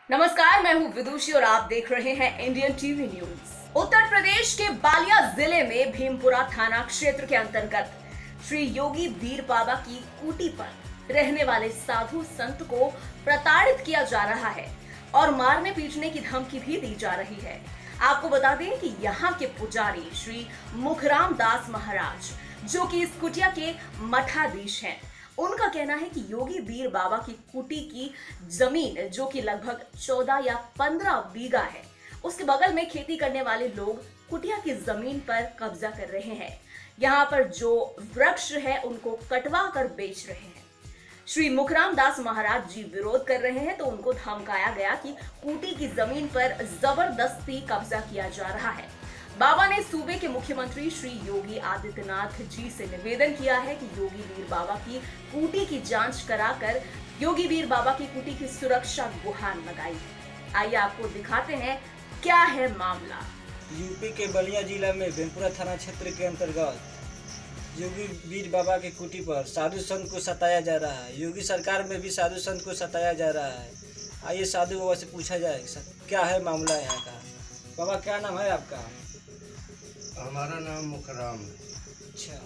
नमस्कार, मैं हूं विदुषी और आप देख रहे हैं Indian TV news. Uttar Pradesh के बालिया जिले में भीमपुरा थाना क्षेत्र के अंतर्गत श्री योगी वीर बाबा की कुटी पर रहने वाले साधु संत को प्रताड़ित किया जा रहा है और मारने पीटने की धमकी भी दी जा रही है। आपको बता दें कि यहाँ के पुजारी श्री मुखराम दास महाराज, जो कि इस कुटिया के मठाधीश हैं, उनका कहना है कि योगी वीर बाबा की कुटी की जमीन, जो कि लगभग 14 या 15 बीघा है, उसके बगल में खेती करने वाले लोग कुटिया की जमीन पर कब्जा कर रहे हैं। यहाँ पर जो वृक्ष है उनको कटवा कर बेच रहे हैं। श्री मुखराम दास महाराज जी विरोध कर रहे हैं तो उनको धमकाया गया कि कुटी की जमीन पर जबरदस्ती कब्जा किया जा रहा है। बाबा ने सूबे के मुख्यमंत्री श्री योगी आदित्यनाथ जी से निवेदन किया है कि योगी वीर बाबा की कुटी की जांच कराकर योगी वीर बाबा की कुटी की सुरक्षा गुहार लगाई है। आइए आपको दिखाते हैं क्या है मामला। यूपी के बलिया जिला में भीमपुरा थाना क्षेत्र के अंतर्गत योगी वीर बाबा की कुटी पर साधु संत को सताया जा रहा है। योगी सरकार में भी साधु संत को सताया जा रहा है। आइए साधु बाबा से पूछा जाए क्या है मामला यहाँ का। बाबा, क्या नाम है आपका? हमारा नाम मुखराम है। अच्छा,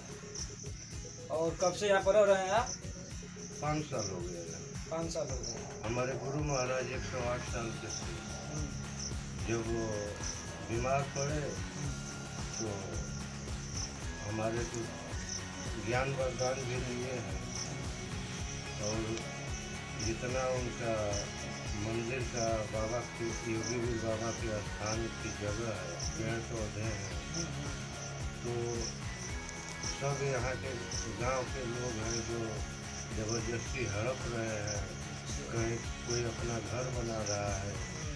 और कब से यहाँ पर रह रहे हैं आप? 5 साल हो गए। 5 साल हो गए। हमारे गुरु महाराज 108 साल के थे। जब वो बीमार पड़े तो हमारे को ज्ञान वरदान भी लिए हैं और जितना उनका मंदिर का बाबा की योगी वीर बाबा के स्थान की जगह है, पेड़ पौधे हैं, तो सब यहाँ के गांव के लोग हैं जो ज़बरदस्ती हड़प रहे हैं। कहीं कोई अपना घर बना रहा है,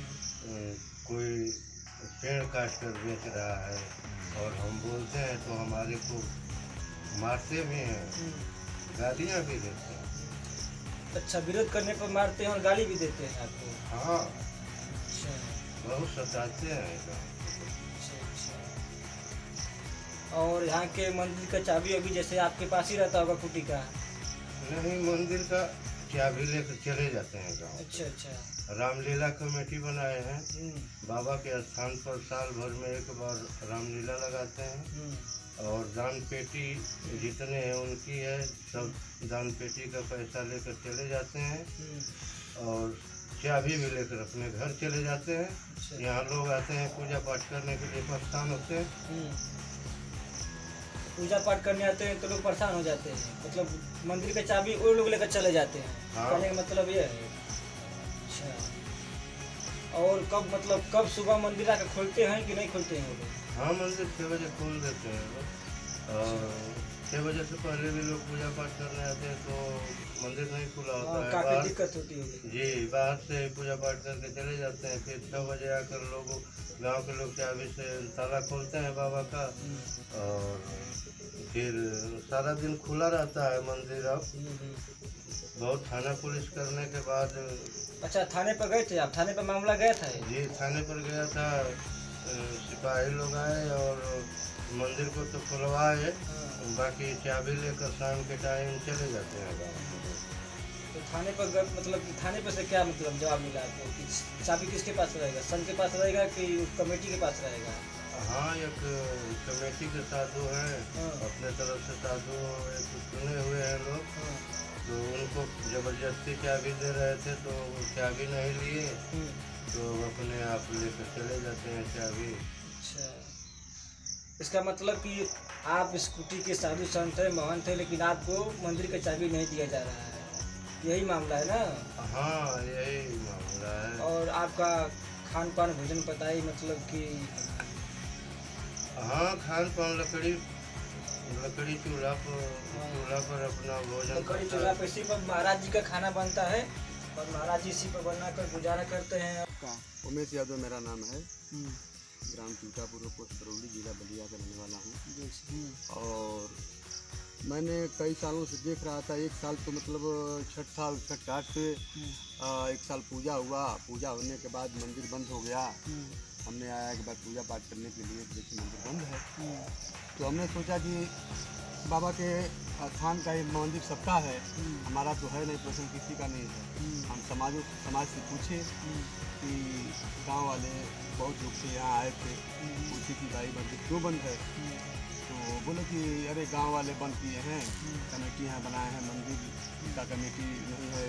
कोई पेड़ काट कर बेच रहा है और हम बोलते हैं तो हमारे को मारते भी हैं, गालियाँ भी देते हैं। अच्छा, विरोध करने पर मारते हैं और गाली भी देते हैं आपको? हाँ। अच्छा, बहुत सताते हैं। और यहाँ के मंदिर का चाबी अभी जैसे आपके पास ही रहता होगा कुटी का? नहीं, मंदिर का चाबी लेकर चले जाते हैं गाँव। अच्छा। रामलीला कमेटी बनाए हैं। बाबा के स्थान पर साल भर में एक बार रामलीला लगाते हैं और दान पेटी जितने हैं उनकी है, सब दान पेटी का पैसा लेकर चले जाते हैं और चाबी भी लेकर अपने घर चले जाते हैं। अच्छा। यहाँ लोग आते हैं पूजा पाठ करने के लिए, परेशान होते हैं। पूजा पाठ करने आते हैं तो लोग परेशान हो जाते हैं, मतलब मंदिर का चाबी वो लोग लेकर चले जाते हैं। हाँ। कहने का मतलब ये है। अच्छा, और कब सुबह मंदिर आकर खोलते हैं कि नहीं खोलते हैं वो लोग? हाँ, मंदिर 6 बजे खोल देते हैं और 6 बजे से पहले भी लोग पूजा पाठ करने आते हैं तो मंदिर नहीं खुला होता है। काफी दिक्कत होती होगी। जी, बाहर से पूजा पाठ करके चले जाते हैं। फिर 6 बजे आकर लोग, गांव के लोग चाबी से ताला खोलते हैं बाबा का और फिर सारा दिन खुला रहता है मंदिर। अब बहुत थाना पुलिस करने के बाद। अच्छा, थाने पर गए थे आप? थाने पर मामला गया था? जी, थाने पर गया था। सिपाही लोग आए और मंदिर को तो खुलवाए, बाकी चाबी लेकर शाम के टाइम चले जाते हैं गाँव। तो थाने पर मतलब थाने पर से क्या मतलब जवाब मिला आपको कि चाबी किसके पास रहेगा? संत के पास रहेगा कि कमेटी के पास रहेगा? हाँ, एक कमेटी के साधु हैं, अपने तरफ से साधु एक चुने हुए हैं लोग, तो उनको जबरदस्ती चाबी दे रहे थे तो चाबी नहीं लिए तो अपने आप लेकर चले जाते हैं चाबी। अच्छा, इसका मतलब कि आप इस कुटी के साधु संत हैं, महंत हैं, लेकिन आपको मंदिर का चाबी नहीं दिया जा रहा है, यही मामला है ना? हाँ, यही मामला है। और आपका खान पान भोजन बताइए, मतलब कि? हाँ, खान पान लकड़ी चूल्हा पर अपना भोजन। लकड़ी चूल्हा पर इसी पर महाराज जी का खाना बनता है और महाराज जी इसी पर बनाकर गुजारा करते हैं। उमेश यादव मेरा नाम है। ग्राम टीकापुर, पोस्ट दरौली, जिला बलिया का रहने वाला हूँ। और मैंने कई सालों से देख रहा था। एक साल तो मतलब छठ घाट से 1 साल पूजा हुआ। पूजा होने के बाद मंदिर बंद हो गया। हमने आया के बाद पूजा पाठ करने के लिए, देखिए मंदिर बंद है। तो हमने सोचा कि बाबा के स्थान का ये मंदिर सबका है, हमारा तो है नहीं, प्रश्न किसी का नहीं है। हम समाज से पूछे कि गांव वाले बहुत लोग से यहाँ आए थे, पूछे कि भाई मंदिर क्यों बंद है, तो बोले कि अरे गांव वाले बंद किए हैं, कमेटी यहाँ बनाए हैं, मंदिर का कमेटी नहीं है,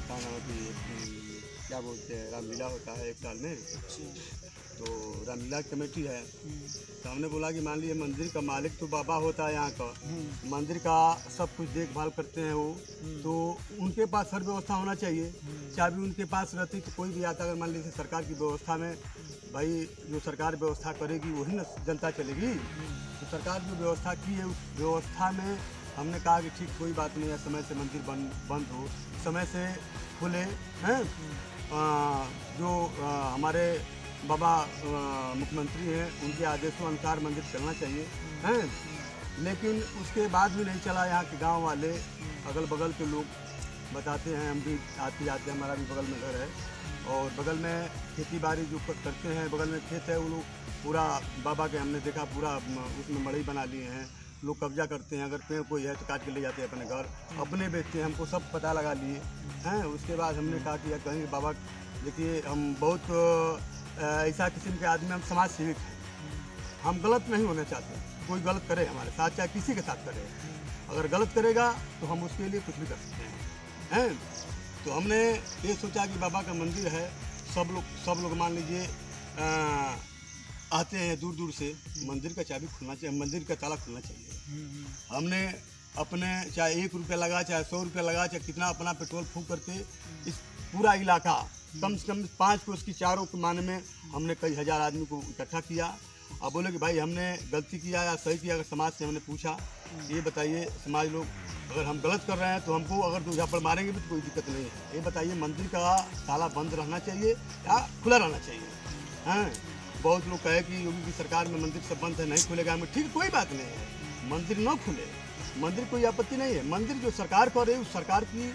क्या बोलते हैं रामलीला होता है एक साल में, तो रामलीला कमेटी है। तो हमने बोला कि मान लीजिए मंदिर का मालिक तो बाबा होता है यहाँ का, मंदिर का सब कुछ देखभाल करते हैं वो, तो उनके पास हर व्यवस्था होना चाहिए। चाबी उनके पास रहती तो कोई भी आता, अगर मान लीजिए सरकार की व्यवस्था में, भाई जो सरकार व्यवस्था करेगी वही ना जनता चलेगी। तो सरकार जो व्यवस्था की है उस व्यवस्था में हमने कहा कि ठीक कोई बात नहीं है, समय से मंदिर बंद हो, समय से खुले हैं। जो हमारे बाबा मुख्यमंत्री हैं उनके आदेशों अनुसार मंदिर चलना चाहिए हैं, लेकिन उसके बाद भी नहीं चला। यहाँ के गांव वाले अगल बगल के लोग बताते हैं, हम भी आते जाते हैं, हमारा भी बगल में घर है और बगल में खेती बाड़ी जो करते हैं, बगल में खेत है, वो लोग पूरा बाबा के हमने देखा पूरा उसमें मड़ई बना लिए हैं, लोग कब्जा करते हैं, अगर पेड़ कोई है तो काट के ले जाते हैं अपने घर, अपने बेचते हैं, हमको सब पता लगा लिए हैं। उसके बाद हमने कहा कि कहीं बाबा देखिए हम बहुत ऐसा किस्म के आदमी, हम समाज सेविक हैं, हम गलत नहीं होना चाहते, कोई गलत करे हमारे साथ चाहे किसी के साथ करे, अगर गलत करेगा तो हम उसके लिए कुछ भी कर सकते हैं। तो हमने ये सोचा कि बाबा का मंदिर है, सब लोग मान लीजिए आते हैं दूर दूर से, मंदिर का चाबी खुलना चाहिए, मंदिर का ताला खुलना चाहिए। हमने अपने चाहे 1 रुपया लगा, चाहे 100 रुपया लगा, चाहे कितना अपना पेट्रोल फूंक करके इस पूरा इलाका कम से कम 5 कोस की चारों के माने में हमने कई हज़ार आदमी को इकट्ठा किया। अब बोले कि भाई हमने गलती किया या सही किया। अगर समाज से हमने पूछा ये बताइए, समाज लोग अगर हम गलत कर रहे हैं तो हमको अगर 2 झापड़ मारेंगे भी तो कोई दिक्कत नहीं है, ये बताइए मंदिर का ताला बंद रहना चाहिए या खुला रहना चाहिए। हैं बहुत लोग कहे कि योगी की सरकार में मंदिर सब बंद है, नहीं खुलेगा, हमें ठीक कोई बात नहीं है, मंदिर न खुले, मंदिर कोई आपत्ति नहीं है। मंदिर जो सरकार करे उस सरकार की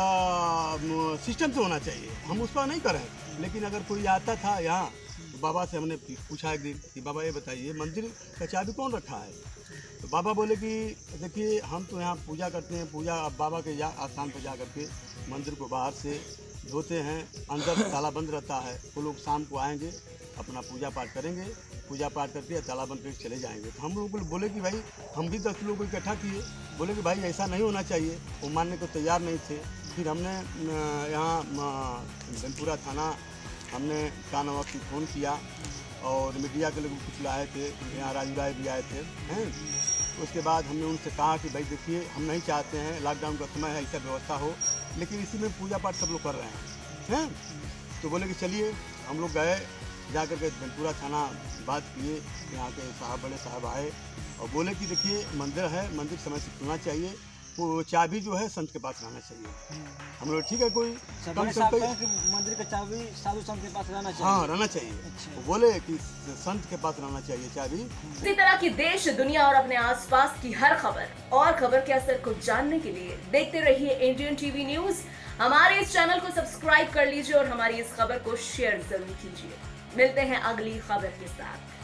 सिस्टम से होना चाहिए, हम उस पर नहीं कर रहे हैं। लेकिन अगर कोई आता था यहाँ तो बाबा से हमने पूछा एक दिन कि बाबा ये बताइए मंदिर का चाबी कौन रखा है, तो बाबा बोले कि देखिए हम तो यहाँ पूजा करते हैं, पूजा बाबा के स्थान पर जा करके मंदिर को बाहर से धोते हैं, अंदर ताला बंद रहता है, वो लोग शाम को आएंगे अपना पूजा पाठ करेंगे, पूजा पाठ करके ताला बंद करके चले जाएंगे। तो हम लोग बोले कि भाई हम भी 10 लोगों को इकट्ठा किए, बोले कि भाई ऐसा नहीं होना चाहिए, वो मानने को तैयार नहीं थे। फिर हमने यहाँ बेनपुरा थाना हमने कान वक्त फ़ोन किया और मीडिया के लोग कुछ लाए थे, यहाँ राजू राय भी आए थे हैं। उसके बाद हमने उनसे कहा कि भाई देखिए हम नहीं चाहते हैं लॉकडाउन का समय है ऐसा व्यवस्था हो, लेकिन इसी में पूजा पाठ सब लोग कर रहे हैं। तो बोले कि चलिए, हम लोग गए, जा कर के बेनपुरा थाना बात किए, यहाँ के साहब बड़े साहब आए और बोले कि देखिए मंदिर है, मंदिर समय से खुलना चाहिए, वो चाबी जो है संत के पास रहना चाहिए। हम लोग ठीक है, कोई मंदिर का चाबी साधु संत के पास रहना चाहिए। हाँ रहना चाहिए। वो बोले कि संत के पास रहना चाहिए चाबी। इसी तरह की देश दुनिया और अपने आसपास की हर खबर और खबर के असर को जानने के लिए देखते रहिए इंडियन टीवी न्यूज। हमारे इस चैनल को सब्सक्राइब कर लीजिए और हमारी इस खबर को शेयर जरूर कीजिए। मिलते हैं अगली खबर के साथ।